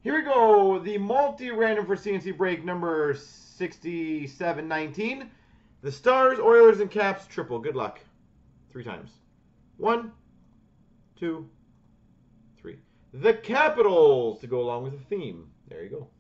Here we go. The multi-random for C&C break number 6719. The Stars, Oilers, and Caps triple. Good luck. 3 times. 1, 2, 3. The Capitals to go along with the theme. There you go.